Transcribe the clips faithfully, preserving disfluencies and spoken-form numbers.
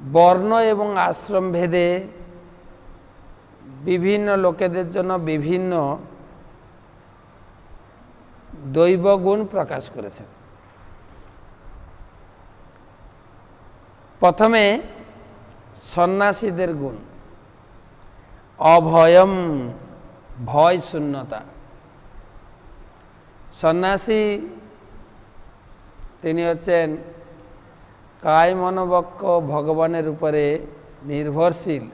বর্ণ এবং আশ্রম ভেদে বিভিন্ন লোকেদের জন্য বিভিন্ন দৈব গুণ প্রকাশ করেছেন। প্রথমে সন্ন্যাসীদের গুণ, অভয়ম, ভয় শূন্যতা। সন্ন্যাসী তিনি হচ্ছেন কায় মনোবক্ষ ভগবানের উপরে নির্ভরশীল,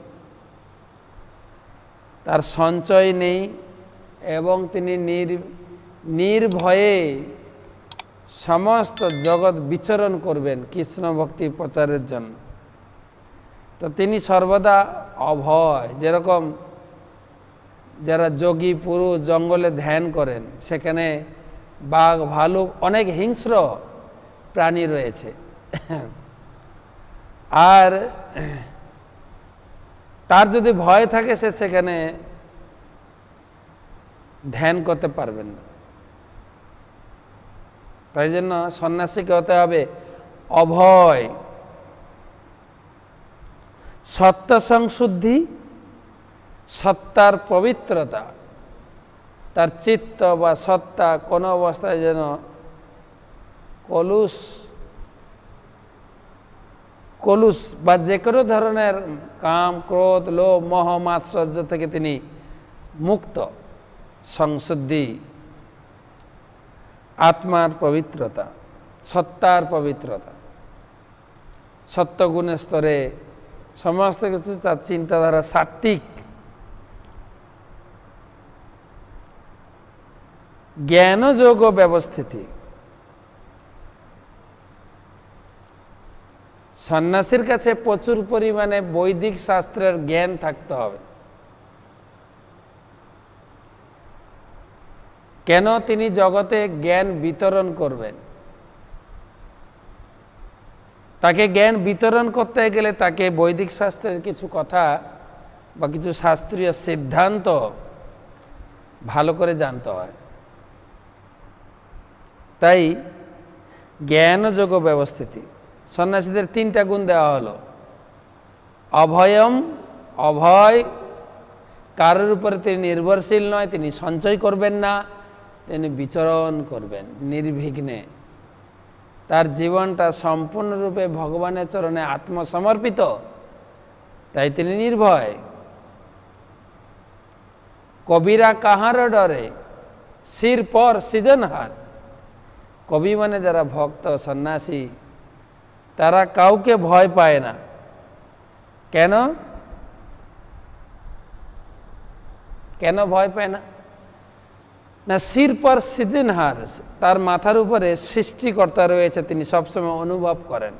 তার সঞ্চয় নেই এবং তিনি নির নির্ভয়ে সমস্ত জগৎ বিচরণ করবেন কৃষ্ণ ভক্তি প্রচারের জন্য। তো তিনি সর্বদা অভয়, যেরকম যারা যোগী পুরুষ জঙ্গলে ধ্যান করেন, সেখানে বাঘ ভালুক অনেক হিংস্র প্রাণী রয়েছে, আর তার যদি ভয় থাকে সে সেখানে ধ্যান করতে পারবেন না। তাই জন্য সন্ন্যাসীকে হতে হবে অভয়। সত্য সংশুদ্ধি, সত্তার পবিত্রতা, তার চিত্ত বা সত্তা কোনো অবস্থায় যেন কলুষ কলুষ বা যে কোনো ধরনের কাম, ক্রোধ, লোভ, মোহ, মাৎসর্য থেকে তিনি মুক্ত। সংশুদ্ধি, আত্মার পবিত্রতা, সত্তার পবিত্রতা, সত্যগুণের স্তরে সমস্ত কিছু তার চিন্তাধারা সাত্ত্বিক। জ্ঞানযোগ ব্যবস্থিতি, সন্ন্যাসীর কাছে প্রচুর পরিমাণে বৈদিক শাস্ত্রের জ্ঞান থাকতে হবে। কেন? তিনি জগতে জ্ঞান বিতরণ করবেন। তাকে জ্ঞান বিতরণ করতে গেলে তাকে বৈদিক শাস্ত্রের কিছু কথা বা কিছু শাস্ত্রীয় সিদ্ধান্ত ভালো করে জানতে হয়। তাই জ্ঞানযোগ ব্যবস্থিতি। সন্ন্যাসীদের তিনটা গুণ দেওয়া হলো। অভয়ম, অভয়, কারোর উপরে তিনি নির্ভরশীল নয়, তিনি সঞ্চয় করবেন না, তিনি বিচরণ করবেন নির্বিঘ্নে। তার জীবনটা সম্পূর্ণরূপে ভগবানের চরণে আত্মসমর্পিত, তাই তিনি নির্ভয়। কবিরা কাহার ডরে, শির পর সৃজনহার। কবি মানে যারা ভক্ত সন্ন্যাসী, তারা কাউকে ভয় পায় না। কেন কেন ভয় পায় না? না, শির পর সৃজনহার, তার মাথার উপরে সৃষ্টিকর্তা রয়েছে, তিনি সবসময় অনুভব করেন।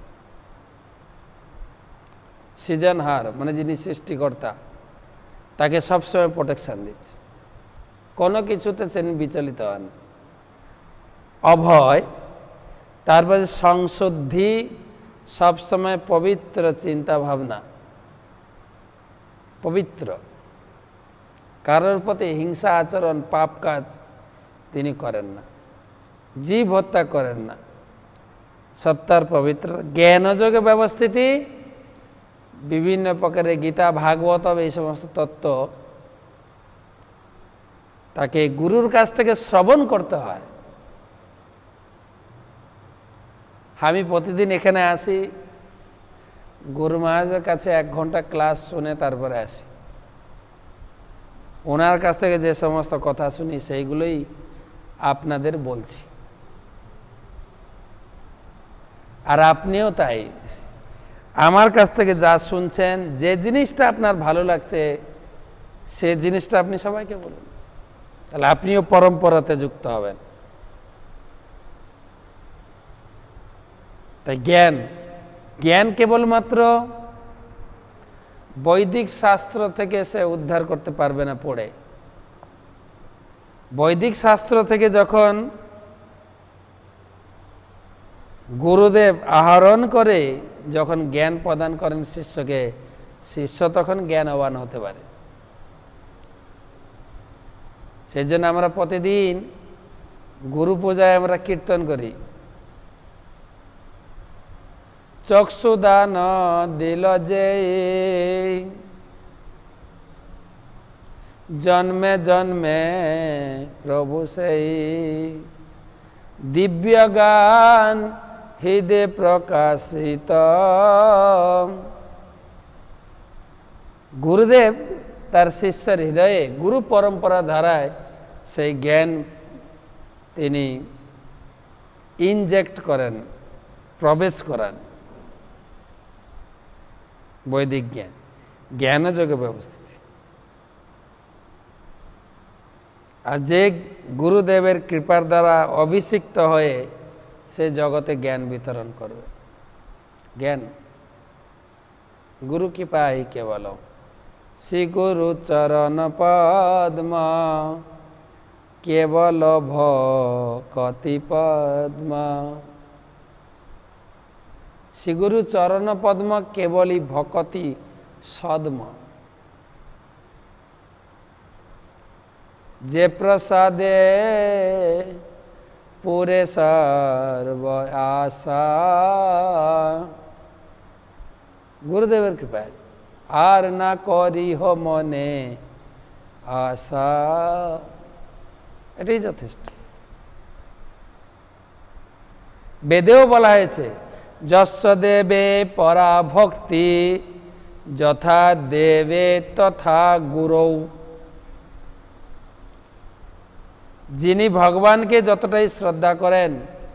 সৃজনহার মানে যিনি সৃষ্টিকর্তা, তাকে সবসময় প্রোটেকশন দিচ্ছে, কোনো কিছুতে তিনি বিচলিত হন। অভয়, তারপরে সংশুদ্ধি, সবসময় পবিত্র চিন্তা ভাবনা, পবিত্র, কারোর প্রতি হিংসা আচরণ, পাপ কাজ তিনি করেন না, জীব হত্যা করেন না, সত্তার পবিত্র। জ্ঞানযোগে ব্যবস্থিতি, বিভিন্ন প্রকারের গীতা, ভাগবত, এই সমস্ত তত্ত্ব তাকে গুরুর কাছ থেকে শ্রবণ করতে হয়। আমি প্রতিদিন এখানে আসি, গুরু মহারাজের কাছে এক ঘন্টা ক্লাস শুনে তারপরে আসি। ওনার কাছ থেকে যে সমস্ত কথা শুনি সেইগুলোই আপনাদের বলছি। আর আপনিও তাই, আমার কাছ থেকে যা শুনছেন, যে জিনিসটা আপনার ভালো লাগছে সে জিনিসটা আপনি সবাইকে বলুন, তাহলে আপনিও পরম্পরাতে যুক্ত হবেন। তাই জ্ঞান জ্ঞান কেবলমাত্র বৈদিক শাস্ত্র থেকে সে উদ্ধার করতে পারবে না পড়ে। বৈদিক শাস্ত্র থেকে যখন গুরুদেব আহরণ করে যখন জ্ঞান প্রদান করেন শিষ্যকে, শিষ্য তখন জ্ঞানবান হতে পারে। সেই জন্য আমরা প্রতিদিন গুরু পূজায় আমরা কীর্তন করি, চক্ষুদান দিল যে জন্মে জন্মে প্রভু সেই দিব্য গান হৃদে প্রকাশিত। গুরুদেব তার শিষ্যের হৃদয়ে গুরু পরম্পরা ধারায় সেই জ্ঞান তিনি ইনজেক্ট করেন, প্রবেশ করান। বৈদিক জ্ঞান জ্ঞানযোগে ব্যবস্থিত। আর যে গুরুদেবের কৃপার দ্বারা অভিষিক্ত হয়ে সে জগতে জ্ঞান বিতরণ করবে। জ্ঞান গুরু কৃপা হি কেবল শ্রী গুরু চরণ পদ্ম কেবল ভকতি পদ্ম। শ্রী গুরু চরণ পদ্ম কেবলই ভকতি সদ্ম। যে প্রসাদে পুরে সর্ব আশা। গুরুদেবের কৃপায় আর না করি হো মনে আশা, এটাই যথেষ্ট। বেদেও বলা হয়েছে যস্য দেবে পরা ভক্তি যথা দেবে তথা গুরৌ। যিনি ভগবানকে যতটাই শ্রদ্ধা করেন,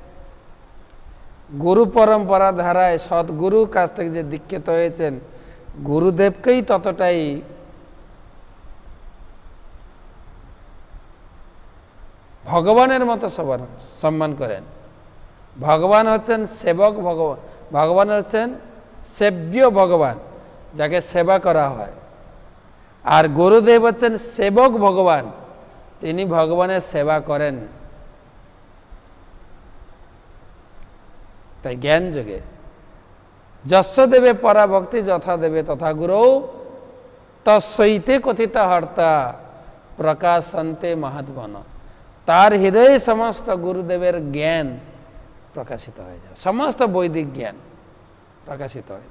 গুরু পরম্পরা ধারায় সদ্গুরুর কাছ থেকে যে দীক্ষিত হয়েছেন, গুরুদেবকেই ততটাই ভগবানের মতো সম্মান করেন। ভগবান হচ্ছেন সেবক ভগবান, ভগবান হচ্ছেন সেব্য ভগবান, যাকে সেবা করা হয়। আর গুরুদেব হচ্ছেন সেবক ভগবান, তিনি ভগবানের সেবা করেন। তাই জ্ঞান যোগে যস্য দেবে পরাভক্তি যথা দেবে তথা গুরৌ তস্যৈতে কথিত হর্তা প্রকাশন্তে মহাত্মন। তার হৃদয়ে সমস্ত গুরুদেবের জ্ঞান প্রকাশিত হয়ে যায়, সমস্ত বৈদিক জ্ঞান প্রকাশিত হয়।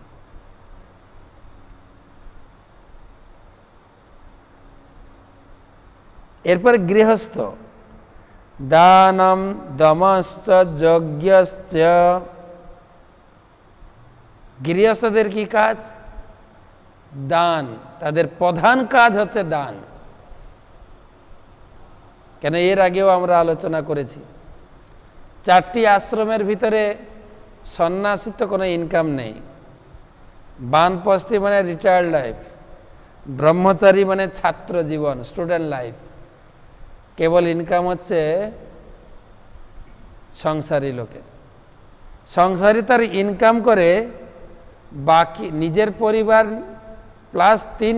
এরপর গৃহস্থ দানম দমশ্চ যজ্ঞশ্চ। গৃহস্থদের কি কাজ? দান। তাদের প্রধান কাজ হচ্ছে দান। কেন এর আগেও আমরা আলোচনা করেছি, চারটি আশ্রমের ভিতরে সন্ন্যাসীর কোনো ইনকাম নেই। বানপ্রস্থি মানে রিটায়ার্ড লাইফ, ব্রহ্মচারী মানে ছাত্র জীবন, স্টুডেন্ট লাইফ। কেবল ইনকাম হচ্ছে সংসারী লোকের। সংসারী তার ইনকাম করে বাকি নিজের পরিবার প্লাস তিন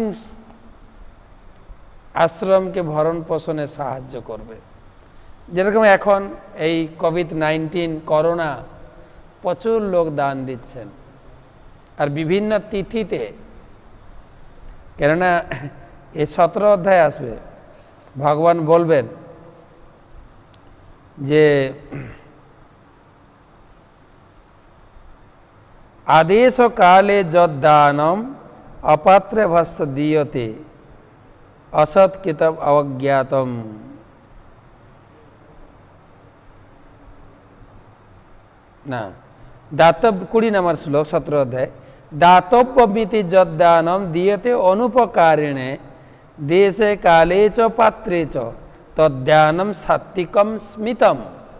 আশ্রমকে ভরণ পোষণে সাহায্য করবে। যেরকম এখন এই কোভিড নাইন্টিন করোনা, প্রচুর লোক দান দিচ্ছেন। আর বিভিন্ন তিথিতে, কেননা এই সতেরো অধ্যায় আসবে, ভগবান বলবেন যে আদেশ কালে যদ্দানম অপাত্রে ভস্য দীয়তে অসৎকৃতম অজ্ঞাতম। না, দাতব্য কুড়ি নম্বর শ্লোক, সতেরো অধ্যায়। দাতব্যমিতি যদ্দানম দীয়তে অনুপকারিণে দেশে কালে চ পাত্রে চ তদ্দানম সাত্বিকম স্মিতম।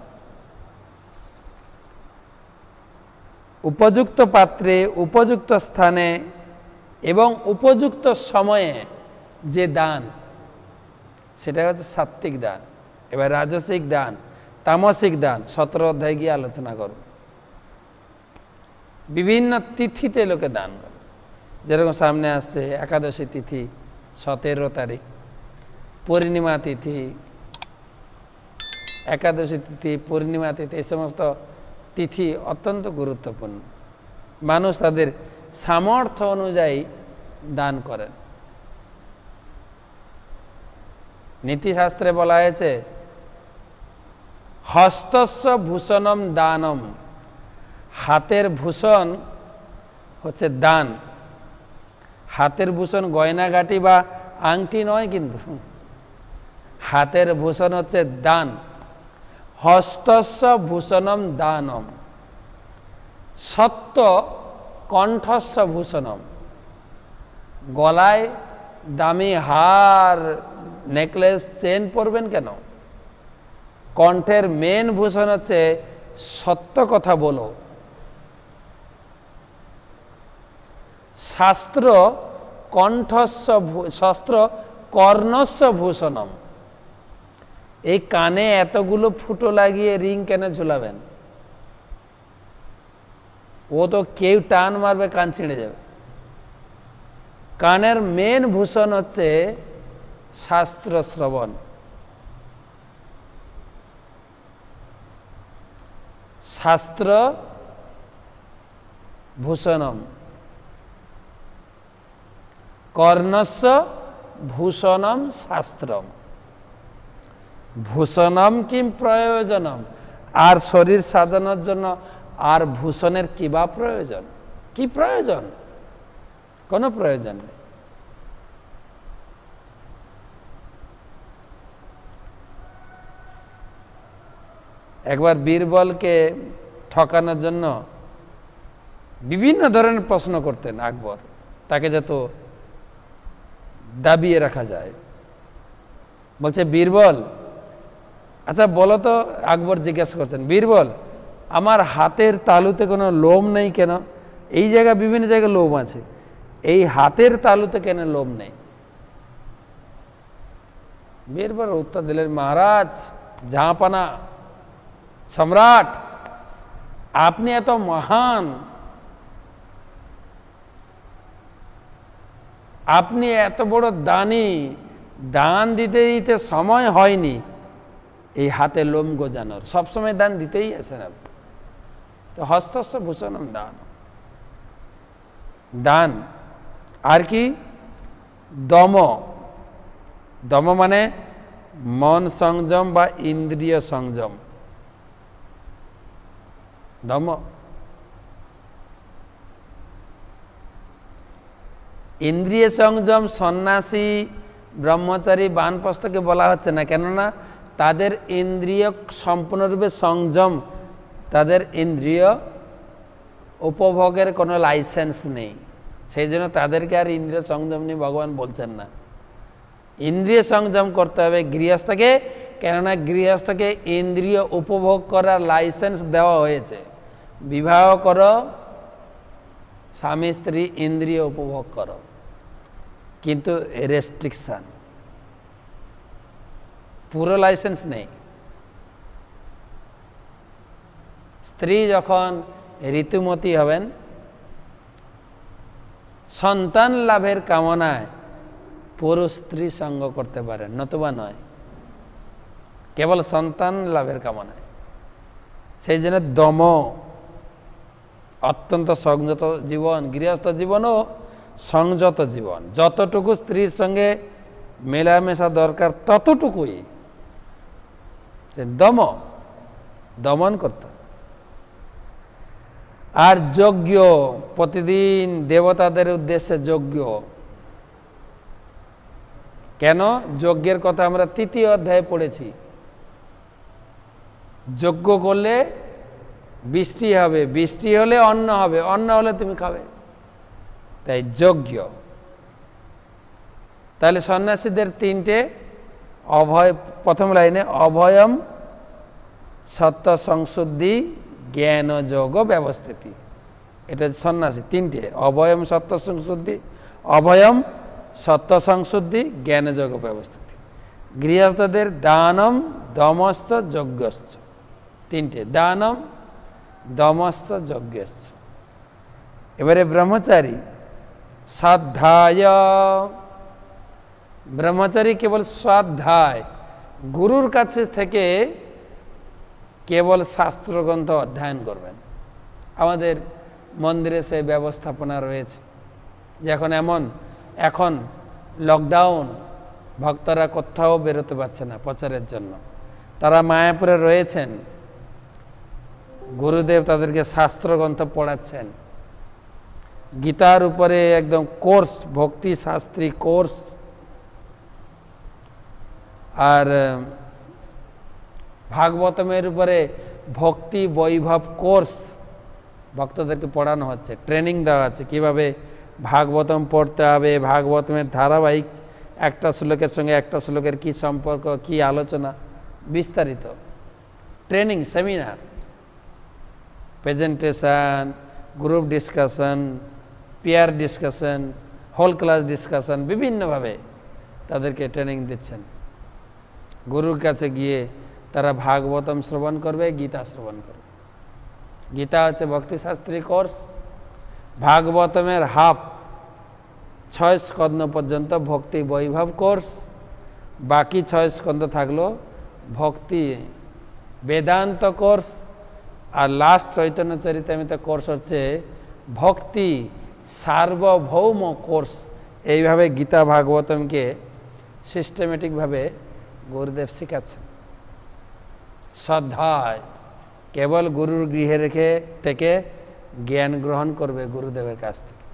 উপযুক্ত পাত্রে, উপযুক্ত স্থানে এবং উপযুক্ত সময়ে যে দান, সেটা হচ্ছে সাত্বিক দান। এবার রাজসিক দান, তামসিক দান সতেরো অধ্যায় গিয়ে আলোচনা করব। বিভিন্ন তিথিতে লোকে দান করে। যেরকম সামনে আসছে একাদশী তিথি সতেরো তারিখ, পূর্ণিমা তিথি, একাদশী তিথি, পূর্ণিমা তিথি, এই সমস্ত তিথি অত্যন্ত গুরুত্বপূর্ণ। মানুষ তাদের সামর্থ্য অনুযায়ী দান করেন। নীতিশাস্ত্রে বলা হয়েছে হস্তস্য ভূষণম দানম। হাতের ভূষণ হচ্ছে দান। হাতের ভূষণ গয়নাগাটি বা আংটি নয়, কিন্তু হাতের ভূষণ হচ্ছে দান। হস্তস্য ভূষণম দানম, সত্য কণ্ঠস্য ভূষণম। গলায় দামি হার, নেকলেস, চেন পরবেন কেন? কণ্ঠের মেন ভূষণ হচ্ছে সত্য কথা বলো। শাস্ত্র কণ্ঠস্য, শাস্ত্র কর্ণস্য ভূষণম। এই কানে এতগুলো ফুটো লাগিয়ে রিং কেন ঝুলাবেন? ও তো কেউ টান মারবে, কান ছিঁড়ে যাবে। কানের মেন ভূষণ হচ্ছে শাস্ত্র শ্রবণ। শাস্ত্র ভূষণম, কর্ণস্য ভূষণম শাস্ত্রম। ভূষণম কিম প্রয়োজনম, আর শরীর সাজানোর জন্য আর ভূষণের কি বা প্রয়োজন? কি প্রয়োজন? কোনো প্রয়োজন নেই। একবার বীরবলকে ঠকানোর জন্য বিভিন্ন ধরনের প্রশ্ন করতেন আকবর, তাকে যত দাবিয়ে রাখা যায়। বলছে, বীরবল, আচ্ছা বলো তো, আকবর জিজ্ঞাসা করছেন, বীরবল আমার হাতের তালুতে কোনো লোম নেই কেন? এই জায়গায় বিভিন্ন জায়গায় লোম আছে, এই হাতের তালুতে কেন লোম নেই? বীরবল উত্তর দিলেন, মহারাজ, জাহাপানা, সম্রাট, আপনি এত মহান, আপনি এত বড় দানি, দান দিতে দিতে সময় হয়নি এই হাতে লোম গজানোর, সবসময় দান দিতেই আছেন আপনি। তো হস্তস্য ভূষণম দান, দান। আর কি? দম। দম মানে মন সংযম বা ইন্দ্রিয় সংযম। দম। ইন্দ্রিয় সংযম সন্ন্যাসী, ব্রহ্মচারী, বানপ্রস্থকে বলা হচ্ছে না, কেননা তাদের ইন্দ্রিয় সম্পূর্ণরূপে সংযম, তাদের ইন্দ্রিয় উপভোগের কোনো লাইসেন্স নেই, সেই জন্য তাদেরকে আর ইন্দ্রিয় সংযম নিয়ে ভগবান বলছেন না। ইন্দ্রিয় সংযম করতে হবে গৃহস্থকে, কেননা গৃহস্থকে ইন্দ্রিয় উপভোগ করার লাইসেন্স দেওয়া হয়েছে। বিবাহ করো, স্বামী স্ত্রী ইন্দ্রিয় উপভোগ করো, কিন্তু রেস্ট্রিকশন, পুরো লাইসেন্স নেই। স্ত্রী যখন ঋতুমতী হবেন, সন্তান লাভের কামনায় পুরুষ স্ত্রী সঙ্গ করতে পারেন, নতুবা নয়, কেবল সন্তান লাভের কামনায়। সেই জন্য দম, অত্যন্ত সংযত জীবন, গৃহস্থ জীবনও সংযত জীবন। যতটুকু স্ত্রীর সঙ্গে মেলামেশা দরকার ততটুকুই দম, দমন করতে। আর যজ্ঞ, প্রতিদিন দেবতাদের উদ্দেশ্যে যজ্ঞ। কেন? যজ্ঞের কথা আমরা তৃতীয় অধ্যায়ে পড়েছি। যজ্ঞ করলে বৃষ্টি হবে, বৃষ্টি হলে অন্ন হবে, অন্ন হলে তুমি খাবে, তাই যজ্ঞ। তাহলে সন্ন্যাসীদের তিনটে অভয়, প্রথম লাইনে অভয়ম সত্য সংশুদ্ধি জ্ঞান যোগ ব্যবস্থিতি, এটা সন্ন্যাসী তিনটে, অভয়ম সত্য সংশুদ্ধি, অভয়ম সত্য সংশুদ্ধি জ্ঞান যোগ ব্যবস্থিতি। গৃহস্থদের দানম দমশ্চ যজ্ঞশ্চ, তিনটে, দানম দমশ্চ যজ্ঞশ্চ। এবারে ব্রহ্মচারী স্বাধ্যায়, ব্রহ্মচারী কেবল স্বাধ্যায়, গুরুর কাছে থেকে কেবল শাস্ত্রগ্রন্থ অধ্যয়ন করবেন। আমাদের মন্দিরে সেই ব্যবস্থাপনা রয়েছে, যখন এমন এখন লকডাউন, ভক্তরা কোথাও বেরোতে পারছে না প্রচারের জন্য, তারা মায়াপুরে রয়েছেন, গুরুদেব তাদেরকে শাস্ত্রগ্রন্থ পড়াচ্ছেন। গীতার উপরে একদম কোর্স, ভক্তি শাস্ত্রী কোর্স, আর ভাগবতমের উপরে ভক্তি বৈভব কোর্স ভক্তদেরকে পড়ানো হচ্ছে, ট্রেনিং দেওয়া আছে কীভাবে ভাগবতম পড়তে হবে, ভাগবতমের ধারাবাহিক একটা শ্লোকের সঙ্গে একটা শ্লোকের কী সম্পর্ক, কী আলোচনা, বিস্তারিত training seminar, presentation, group discussion, peer discussion, whole class discussion, বিভিন্নভাবে তাদেরকে ট্রেনিং দিচ্ছেন। গুরুর কাছে গিয়ে তারা ভাগবতম শ্রবণ করবে, গীতা শ্রবণ করবে। গীতা হচ্ছে ভক্তিশাস্ত্রী কোর্স, ভাগবতমের হাফ ছয় স্কন্ধ পর্যন্ত ভক্তি বৈভব কোর্স, বাকি ছয় স্কন্ধ থাকলো ভক্তি বেদান্ত কোর্স, আর লাস্ট চৈতন্য চরিতামৃত কোর্স হচ্ছে ভক্তি সার্বভৌম কোর্স। এইভাবে গীতা ভাগবতমকে সিস্টেমেটিকভাবে গুরুদেব শেখাচ্ছেন। শ্রদ্ধায় কেবল গুরুর গৃহে রেখে থেকে জ্ঞান গ্রহণ করবে গুরুদেবের কাছ থেকে।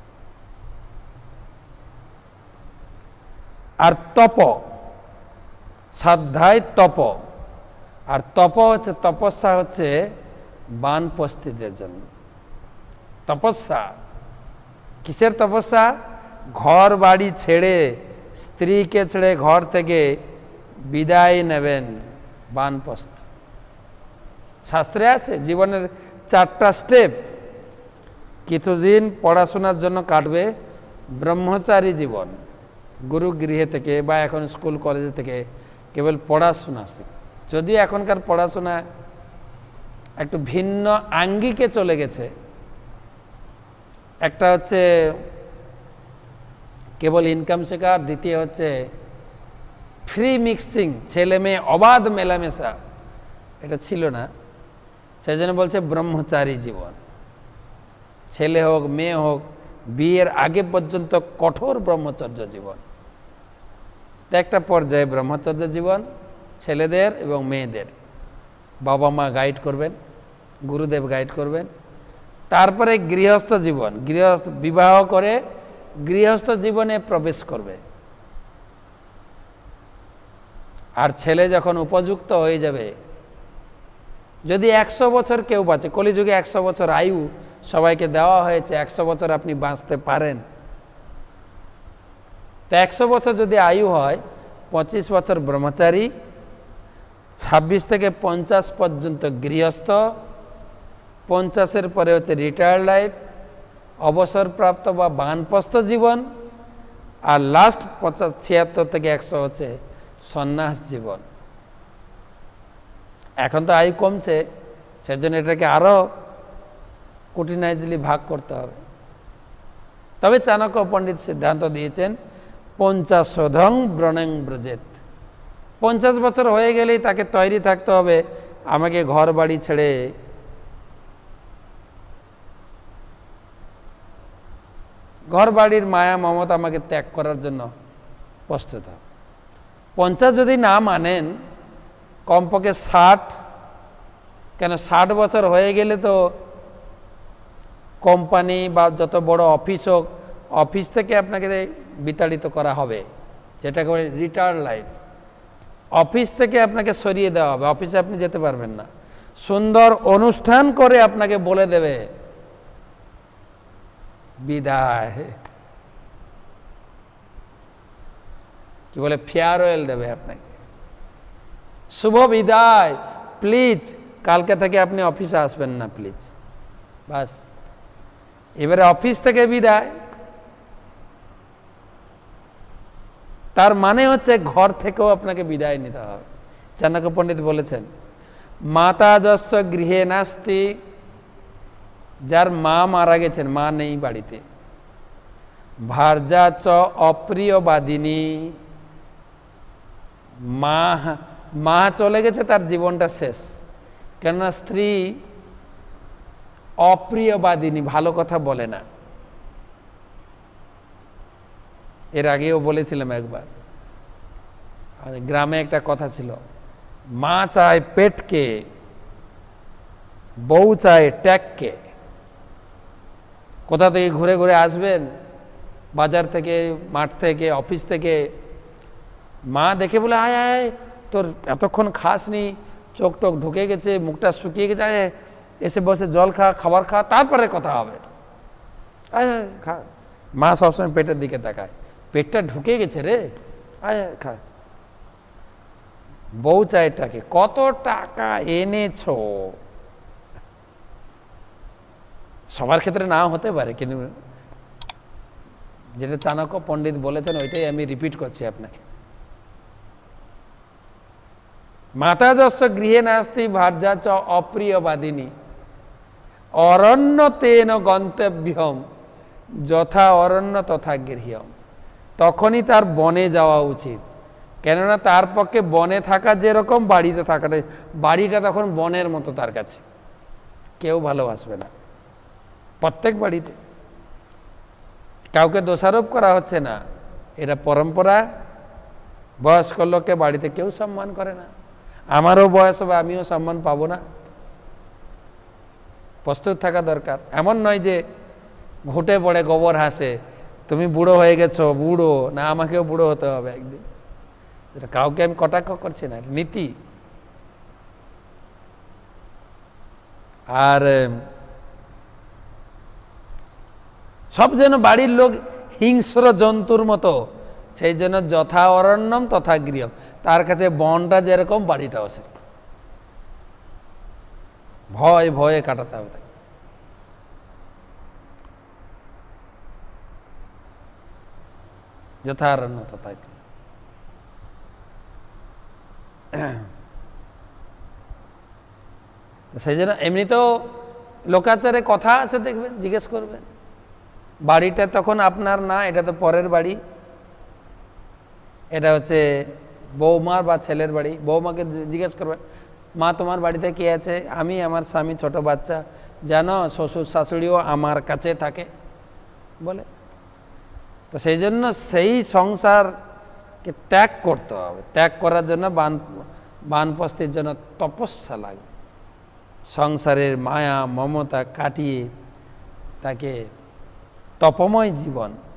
আর তপ, শ্রদ্ধায় তপ, আর তপ হচ্ছে তপস্যা হচ্ছে বানপ্রস্থিতদের জন্য। তপস্যা কিসের তপস্যা? ঘর বাড়ি ছেড়ে, স্ত্রীকে ছেড়ে ঘর থেকে বিদায় নেবেন, বানপ্রস্থ। শাস্ত্রে আছে জীবনের চারটা স্টেপ। কিছুদিন পড়াশোনার জন্য কাটবে ব্রহ্মচারী জীবন, গুরু গৃহে থেকে বা এখন স্কুল কলেজে থেকে কেবল পড়াশোনা শেখে। যদি এখনকার পড়াশোনা একটু ভিন্ন আঙ্গিকে চলে গেছে, একটা হচ্ছে কেবল ইনকাম শেখা, দ্বিতীয় হচ্ছে ফ্রি মিক্সিং, ছেলে মেয়ে অবাধ মেলামেশা, এটা ছিল না। সেই জন্য বলছে ব্রহ্মচারী জীবন। ছেলে হোক মেয়ে হোক, বিয়ের আগে পর্যন্ত কঠোর ব্রহ্মচর্য জীবন। একটা পর্যায়ে ব্রহ্মচর্য জীবন ছেলেদের এবং মেয়েদের বাবা মা গাইড করবেন, গুরুদেব গাইড করবেন। তারপরে গৃহস্থ জীবন, গৃহস্থ বিবাহ করে গৃহস্থ জীবনে প্রবেশ করবে। আর ছেলে যখন উপযুক্ত হয়ে যাবে, যদি একশো বছর কেউ বাঁচে, কলিযুগে একশো বছর আয়ু সবাইকে দেওয়া হয়েছে, একশো বছর আপনি বাঁচতে পারেন। তো একশো বছর যদি আয়ু হয়, পঁচিশ বছর ব্রহ্মচারী, ছাব্বিশ থেকে পঞ্চাশ পর্যন্ত গৃহস্থ, পঞ্চাশের পরে হচ্ছে রিটায়ার্ড লাইফ, অবসরপ্রাপ্ত বা বানপ্রস্থ জীবন, আর লাস্ট পঞ্চাশ ছিয়াত্তর থেকে একশো হচ্ছে সন্ন্যাস জীবন। এখন তো আয়ু কমছে, সেজন্য এটাকে আরও কুটিনাইজলি ভাগ করতে হবে। তবে চাণক্য পণ্ডিত সিদ্ধান্ত দিয়েছেন পঞ্চাশোধং ব্রণং ব্রজেত। পঞ্চাশ বছর হয়ে গেলেই তাকে তৈরি থাকতে হবে, আমাকে ঘর বাড়ি ছেড়ে ঘর বাড়ির মায়া মমতা আমাকে ত্যাগ করার জন্য প্রস্তুত হবে। পঞ্চাশ যদি না মানেন, কমপক্ষে ষাট, কেন ষাট বছর হয়ে গেলে তো কোম্পানি বা যত বড় অফিস হোক, অফিস থেকে আপনাকে বিতাড়িত করা হবে, যেটাকে বলে রিটায়ার্ড লাইফ। অফিস থেকে আপনাকে সরিয়ে দেওয়া হবে, অফিসে আপনি যেতে পারবেন না। সুন্দর অনুষ্ঠান করে আপনাকে বলে দেবে বিদায়, কি বলে ফেয়ারওয়েল দেবে আপনাকে, শুভ বিদায়, প্লিজ কালকে থেকে আপনি অফিসে আসবেন না প্লিজ। বাস, এবারে অফিস থেকে বিদায়, তার মানে হচ্ছে ঘর থেকেও আপনাকে বিদায় নিতে হবে। চাণক্য পণ্ডিত বলেছেন, মাতা যস্য গৃহে নাস্তি, যার মা মারা গেছেন, মা নেই বাড়িতে, ভার্যা চ অপ্রিয়বাদিনী, মা মা চলে গেছে, তার জীবনটা শেষ। কেননা স্ত্রী অপ্রিয়বাদিনী, ভালো কথা বলে না। এর আগেও বলেছিলাম একবার, গ্রামে একটা কথা ছিল, মা চায় পেটকে, বউ চায় ট্যাগকে। কোথা থেকে ঘুরে ঘুরে আসবেন, বাজার থেকে, মাঠ থেকে, অফিস থেকে, মা দেখে বলে আয় আয় তোর এতক্ষণ খাসনি, চোখ টোক ঢুকে গেছে, মুখটা শুকিয়ে গেছে, আয় এসে বসে জল খা, খাবার খা, তারপরে কথা হবে। আয় খা। মা সবসময় পেটের দিকে তাকায়, পেটটা ঢুকে গেছে রে, আয় খা। বউ চাইটাকে কত টাকা এনেছো, সবার ক্ষেত্রে নাও হতে পারে, কিন্তু যেটা চাণক্য পণ্ডিত বলেছেন ওইটাই আমি রিপিট করছি আপনাকে। মাতা যস্য গৃহে নাস্তি ভার্যা চ অপ্রিয়বাদিনী অরণ্য তেন গন্তব্যম যথা অরণ্য তথা গৃহম। তখনই তার বনে যাওয়া উচিত, কেননা তার পক্ষে বনে থাকা যেরকম বাড়িতে থাকাটা, বাড়িটা তখন বনের মতো তার কাছে, কেউ ভালোবাসবে না। প্রত্যেক বাড়িতে কাউকে দোষারোপ করা হচ্ছে না, এটা পরম্পরা। বয়স্ক লোককে বাড়িতে কেউ সম্মান করে না, আমারও বয়স হবে আমিও সম্মান পাবো না, প্রস্তুত থাকা দরকার। এমন নয় যে ঘুটে পড়ে গোবর হাসে, তুমি বুড়ো হয়ে গেছো, বুড়ো না, আমাকেও বুড়ো হতে হবে একদিন। যেটা কাউকে আমি কটাক্ষ করছি না, নীতি। আর সব যেন বাড়ির লোক হিংস্র জন্তুর মতো, সেই জন্য যথা অরণ্যম তথা গৃহম, তার কাছে বনটা যেরকম বাড়িটাও সেরকম, ভয় ভয়ে কাটাতে হবে তাকে। যথা অরণ্য তথা গৃহম। সেই জন্য এমনিতেও লোকাচারে কথা আছে, দেখবেন, জিজ্ঞেস করবেন, বাড়িটা তখন আপনার না, এটা তো পরের বাড়ি, এটা হচ্ছে বৌমার বা ছেলের বাড়ি। বৌমাকে জিজ্ঞেস করবেন, মা তোমার বাড়িতে কে আছে? আমি, আমার স্বামী, ছোট বাচ্চা। জানো শ্বশুর শাশুড়িও আমার কাছে থাকে বলে। তো সেই জন্য সেই সংসারকে ত্যাগ করতে হবে। ত্যাগ করার জন্য বান বানপ্রস্থের জন্য তপস্যা লাগে, সংসারের মায়া মমতা কাটিয়ে তাকে তপময় জীবন